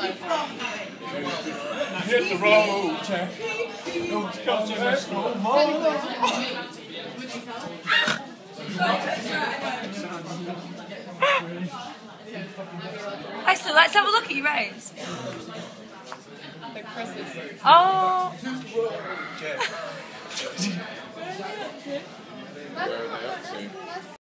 Hit the road, Jack. Actually, let's have a look at your rose. Like presses. Oh. Where are they up to?